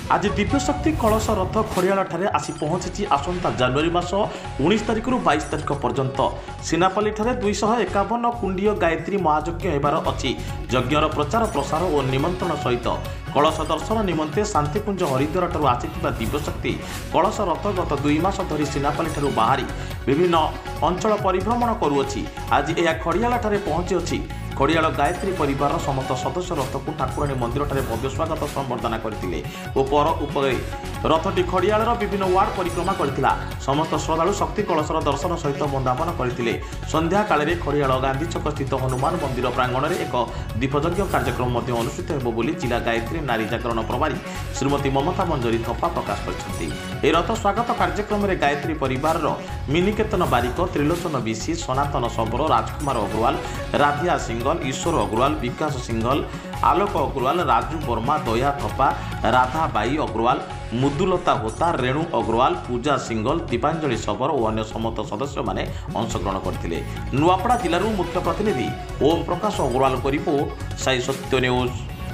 आज दिव्यशक्ति कलश रथ खड़ियाल आसी पहुंची आसंता जनवरी मास 19 तारिख रु 22 तारिख पर्यंत सिनापल्ली 251 कुंडीय गायत्री महायज्ञ हेबार अछि। यज्ञर प्रचार प्रसार और निमंत्रण सहित कलश दर्शन निमंते शांतिकुंज हरिद्वार आसीथिबा दिव्यशक्ति कलश रथ गत 2 मास धरी सिनापल्ली बाहरी विभिन्न अंचल परिभ्रमण करुअछि। आज यह खड़ियाल पहुंची अछि। खड़ियाल गायत्री परिवार समस्त सदस्य रथ को ठाकुराणी मंदिर भव्य स्वागत संबर्धना करते रथटी खड़ियाल विभिन्न वार्ड परिक्रमा करथिला। समस्त श्रद्धालु शक्ति कलशर दर्शन सहित वंदापन करते। संध्या काले खड़ियाल गांधी छक स्थित हनुमान मंदिर प्रांगण में एक दीपयज्ञ कार्यक्रम अनुष्ठित होब बोली जिला गायत्री नारी जागरण प्रभारी श्रीमती ममता मंजरी थप्पा प्रकाश कर रथ स्वागत कार्यक्रम में गायत्री परिवार मिनिकेतन बारिक, त्रिलोचन विशी, सनातन सबर, राजकुमार अग्रवाल, राधिया सिंगल, ईश्वर अग्रवाल, विकास सिंगल, आलोक अग्रवाल, राजू वर्मा, दया थप्पा, राधा बाई अग्रवाल, मुदुलता होता, रेणु अग्रवाल, पूजा सिंगल, दीपांजलि सबर और अन्य समस्त सदस्य माने अंशग्रहण करथिले। नुआपड़ा जिलू मुख्य प्रतिनिधि ओम प्रकाश अग्रवाल को रिपोर्ट, साई सत्य न्यूज।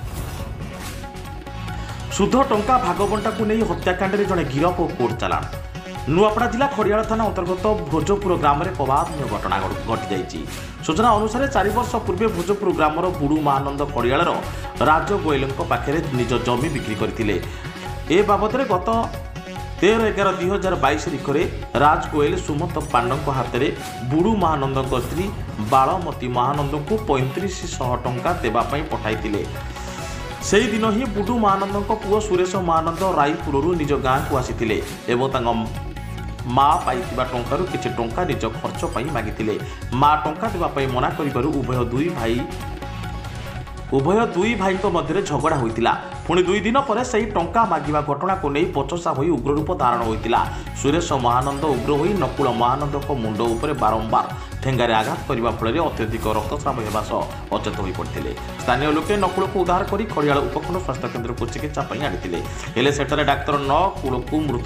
सुध टंका भागबंटा को नहीं हत्याकांड में जड़े गिरफ और कोर्ट चालाण। नुआपड़ा जिला खड़ियाल थाना अंतर्गत भोजपुर ग्राम में प्रभावनीय घटना घटी जाइए। सूचना अनुसार 4 वर्ष पूर्वे भोजपुर ग्रामर बुड़ू महानंद खड़ियाल राज गोयल पाखे निज जमी बिक्री करते। ए बाबद गत 13/11/2022 तारिखरे राज गोयल सुमंत पांडा हाथ में बुड़ू महानंद स्त्री बालमती महानंद को 3500 टंका देवाई पठाई। से ही दिन ही बुडू महानंद पुओ सुरेश महानंद रायपुर निज गाँ को आसी माँ पाई टंकार किसी टंका निज खर्च पर मागिले। माँ टंका देवाई मना कर उभय दुई भाई मध्य झगड़ा होता। पुणी 2 दिन पर से टंका मागिबा घटना को नहीं पचसा हो उग्र रूप धारण होता। सुरेश महानंद उग्र हो नकुल महानंद मुंड उपर बारंबार ठेंगारे आघात करने फल अत्यधिक रक्तस्राव होगा सह अचेत हो पड़ते। स्थानीय लोके नकुल को उद्धार कर खड़ियाल उपखंड स्वास्थ्य केन्द्र को चिकित्सा आनी हेले सेठारे डाक्तर नकुल को मृत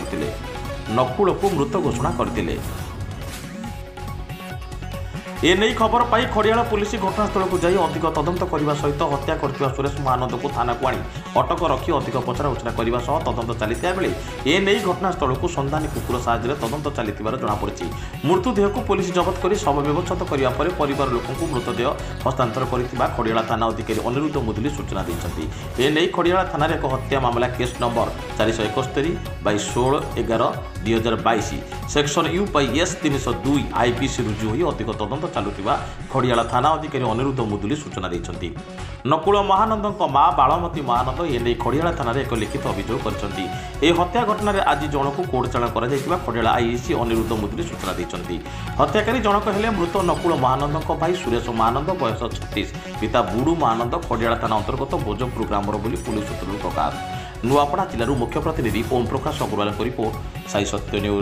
घोषणा करते। एने खबर पाई खड़ियाल पुलिस घटनास्थल को जाई अधिक तदंत करने सहित हत्या करथिबा सुरेश महानंद को थाना को आनी अटक रखी अधिक पचराउचरा करने सह तदंत चलता बेले एने घटनास्थल को सन्धानी कुकुर साहाय्य तदंत चलता जमापड़ी। मृतदेह को पुलिस जबत कर शव व्यवस्थित करने पर परिवार लोक मृतदेह हस्तांतर कर खड़ियाल थाना अधिकारी अनिरुद्ध मुदुली सूचना देते। एने खड़ियाल थाना एक हत्या मामला case number 471/16/11/2022 section U/S 302 IPC रुजु हो अधिक तदंत चलुवा खड़ियाल थाना अधिकारी अनिरुद्ध मुदुली सूचना देते। नकुल महानंद माँ बालमती महानंद एने खड़ियाल थाना एक लिखित अभियोग कर हत्या घटना आज जन को कोर्ट चालाण कर खड़ियाल आईसी अनिरुद्ध मुदुली सूचना देते। हत्याकारी जनक हेले मृत नकुल महानंद भाई सुरेश महानंद बयस 36 पिता बुड़ू महानंद खड़ियाल थाना अंतर्गत भोजपुर ग्रामर बोली पुलिस सूत्रରୁ प्रकाश। नुआपड़ा जिलू मुख्य प्रतिनिधि ओम प्रकाश अग्रवाल को रिपोर्ट, साई सत्य न्यूज।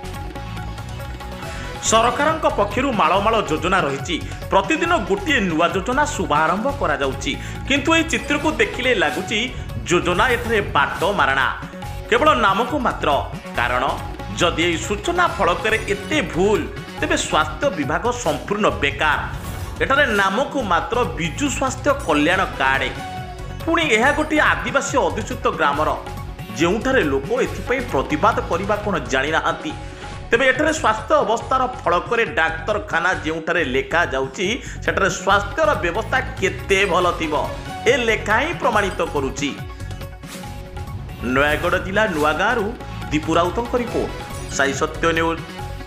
सरकार पक्षर मालमाल योजना रही प्रतिदिन गोटे नुआ योजना शुभारंभ करा जाउची, किंतु ये चित्र को देखिले लगुची योजना एथरे बाट मारणा केवल नामक मात्र। कारण जदि ये सूचना फलक एते भूल तेबे स्वास्थ्य विभाग संपूर्ण बेकार। एठारे नामक मात्र विजु स्वास्थ्य कल्याण कार्ड, पुणी यह गोटे आदिवासी अधिसूत ग्रामर जोठारे लोक एथिपाई प्रतिवाद करने कौन जानी नाहांती। तेबे एठारे स्वास्थ्य अवस्थार फलक डाक्तरखाना जोठारे लेखा जाउची सेठारे स्वास्थ्यर व्यवस्था केते भल थिबो ए लेखा ही प्रमाणित करुची। नयागढ़ जिला नुआगाँरु दीपू राउतଙ୍କ रिपोर्ट, साई सत्य न्यूज।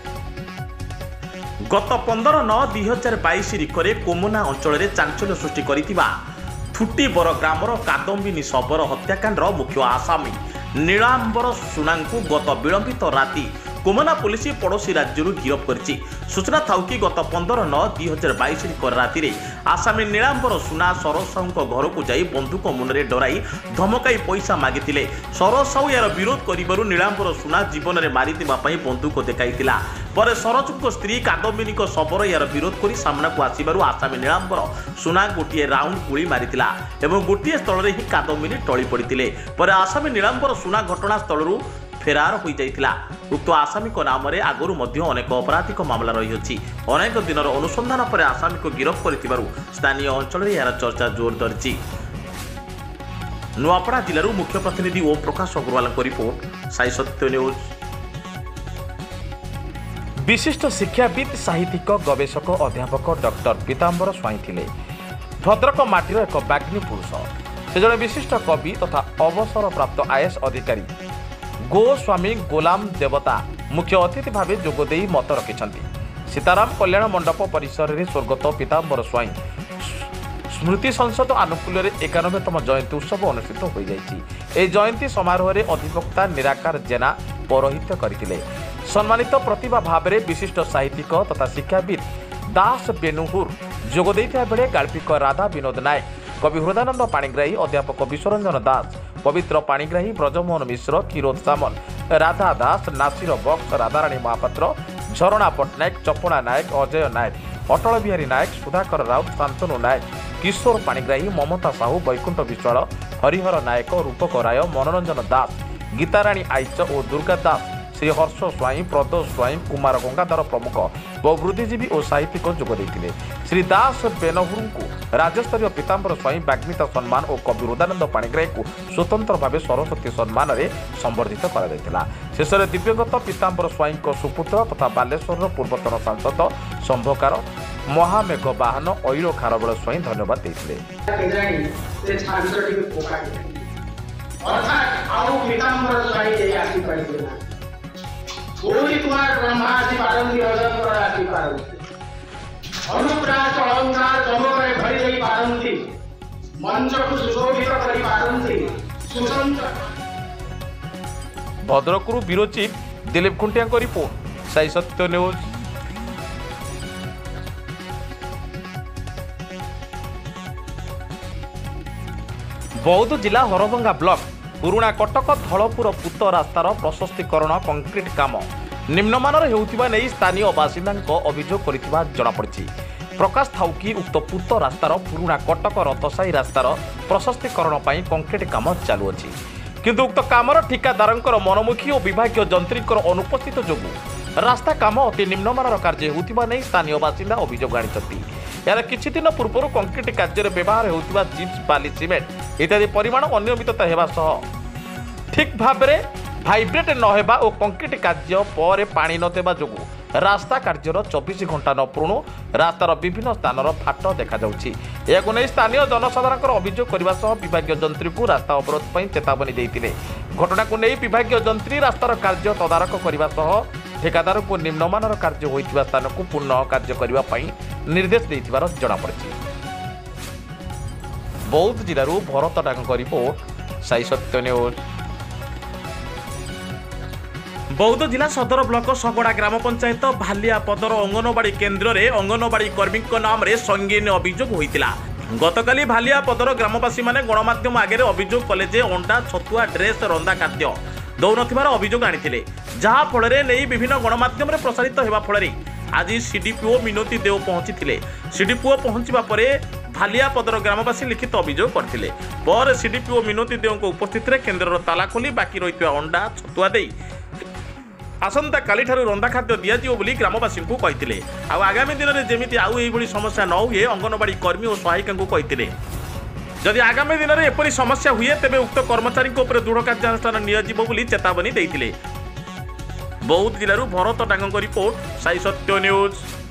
गत 15/9/2022 तारिखरे कोमना अंचल में चांचल्य सृष्टि करिथिबा थुटीबर ग्रामर कादम्बिनी शबर हत्याकांडर मुख्य आसामी नीलांबर सुना गत विलंबित राति कोमना पुलिस पड़ोशी राज्य गिरफ करिछि। सूचना थाउ कि गत 15/9/2022 तारिख राति आसामी नीलांबर सुना सरोज साहू घर को जाई बंधुक मुनरे डराई धमकाई पैसा मागिथिले। सरोज साहू यार विरोध करिबारु नीलांबर सुना जीवन में मारिथिबा पई बंधुक देखाइथिला। पर सरोज स्त्री कादम्बिनी शबर यार विरोध कर सामना को आसबार आसामी नीलांबर सुना गोटे राउंड गुली मारिथिला एवं गोटे स्थल ही कादम्बिनी टली पड़ते। पर आसामी नीलांबर सुना घटनास्थल फेरार हो जाइथिला। उक्त आसामी नाम आगुरी अनेक अपराधिक मामला रही अनेक दिन अनुसंधान पर आसामी को गिरफ कर स्थानीय अंचल यार चर्चा जोर धरी। नुआपड़ा जिलूर मुख्य प्रतिनिधि ओम प्रकाश अग्रवाल रिपोर्ट साई सत्य न्यूज। विशिष्ट शिक्षाविद साहित्यिक गवेषक अध्यापक डॉक्टर पीताम्बर स्वाई थिले भद्रक माटीर एक बाग्नी पुरुष। से जड़े विशिष्ट कवि तथा अवसर प्राप्त आईएएस अधिकारी गोस्वामी गोलाम देवता मुख्य अतिथि भाव जोगदे मत रखिंट। सीताराम कल्याण मंडप परिसर में स्वर्गत पीताम्बर स्वाई स्मृति संसद आनुकूल्य 91तम जयंती उत्सव अनुष्ठित हो जाएगी। जयंती समारोह में अधिवक्ता निराकार जेना पौरोहित्य करथिले। सम्मानित प्रतिभा भाव में विशिष्ट साहित्यिक तथा शिक्षाविद दास बेनुहुर जोग देइथिबा बेले गाल्पिक राधा विनोद नायक, कवि हृदानंद पाणिग्राही, अध्यापक विश्वरंजन दास, पवित्र पाणिग्राही, ब्रजमोहन मिश्र, किरोध सामल, राधा दास, नासिर बक्स, राधाराणी महापात्र, झरणा पट्टनायक, चपड़ा नायक, अजय नायक, अटल बिहारी नायक, सुधाकर राउत, शांतनु नायक, किशोर पाणिग्राही, ममता साहू, वैकुंठ विश्वाल, हरिहर नायक, रूपक राय, मनोरंजन दास, गीताराणी आईच और दुर्गा दास, श्री हर्ष स्वाई, प्रदोष स्वाई, कुमार गंगाधर प्रमुख बहु बुद्धिजीवी और साहित्यिक जोग देते। श्री दास बेनहुर को राज्यस्तरीय पीताम्बर स्वाई बाग्मिता सम्मान और कवि हृदानंद पाणिग्राही को स्वतंत्र भाव सरस्वती सम्मान में संबर्धित कर शेष में दिव्यगत पीताम्बर स्वाई सुपुत्र तथा बालेश्वर पूर्वतन सांसद संभकार महामेघ बाहन ऐर खारबल स्वाई धन्यवाद देते। अनुप्रास अलंकार जमकरे भरी देई पारंती, मंच को सुशोभित करी पारंती, सुसंत। भद्रकरू ब्यूरो चीफ दिलीप खुंटिया को रिपोर्ट साई सत्य न्यूज। बौद्ध जिला हरभंगा ब्लॉक पुराणा कटक धलपुर पूत रास्तार प्रशस्तीकरण कंक्रीट काम निम्नमानर हेउथिबा नै स्थानीय बासिंदा अभियोग करिथिबा जणापड़िछि। प्रकाश थाउ कि उक्त पूत रास्तार पुराणा कटक रथसाई रास्तार प्रशस्तीकरण पई कंक्रीट काम चालू अछि, किंतु उक्त कामर ठिकादारंकर मनमुखी और विभागीय जंत्रीकर अनुपस्थित जोगु रास्ता काम अति निम्नमानर कार्य हेउथिबा नै स्थानीय बासिंदा अभियोग आनिछथि। यार किछि दिन पूर्व कंक्रीट कार्य व्यवहार हेउथिबा जिप्स, बाली, सिमेंट इत्यादि परिमाण अनियमितता हेबा सह ठीक भाव में भाइब्रेट नहेबा और कंक्रीट कार्य पर पानी नदेवा जोगु रास्ता कार्यर 24 घंटा न पूर्ण रास्तार विभिन्न स्थानर फाट देखा जाउछि। एहाकु नै स्थानीय जनसाधारण अभियोग करबा सह विभागीय जंत्री को रास्ता अवरोध पई चेतावनी देइतिले। घटना को नै विभागीय जंत्री रास्तार कार्य तदारक करबा सह ठेकादार को निम्नमानर कार्य होइतिबा स्थान को पुनः कार्य करबा पई निर्देश देइतिबार जणा पड़िछि। बौद्ध जिल्लारू भरत डांग रिपोर्ट साई सत्य न्यूज। बौद्ध जिला सदर ब्लॉक सगड़ा ग्राम पंचायत भालियापदर अंगनवाड़ी केन्द्र में अंगनवाड़ी कर्मी नाम रे संगीन अभियोग होइतिला। गतकाली भालियापदर ग्रामवासी माने गणमाध्यम आगे अभियोग कले जे अंडा, छतुआ, ड्रेस, रंदा खाद्य दौनथिबार अभियोग आनिथिले, जहा फଳରେ नै विभिन्न गणमाध्यम रे प्रसारित हेबा फଳରେ आज सीडीपीओ मिनती देव पहुंची। सीडीपीओ पहुंचवा पर भालियापदर ग्रामवासी लिखित अभियोग करथिले। पर सीडीपीओ मिनती देव उपस्थित केन्द्र ताला खोली बाकी रही अंडा, छतुआ दे आसंता काली ठारू रंदा खाद्य दियाजिव बोली ग्रामवासी को कहिथिले। आगामी दिन में जेमिति आउ एइभଳି समस्या न हुए अंगनवाड़ी कर्मी और सहायिका को कहिथिले। जदि आगामी दिन में एपरी समस्या हुए तेबे उक्त कर्मचारी उपर दृढ़ कार्यानुष्ठान नियाजिव बोली चेतावनी देइथिले। बौद्ध जिल्लारू भरत डांग रिपोर्ट साई सत्य न्यूज।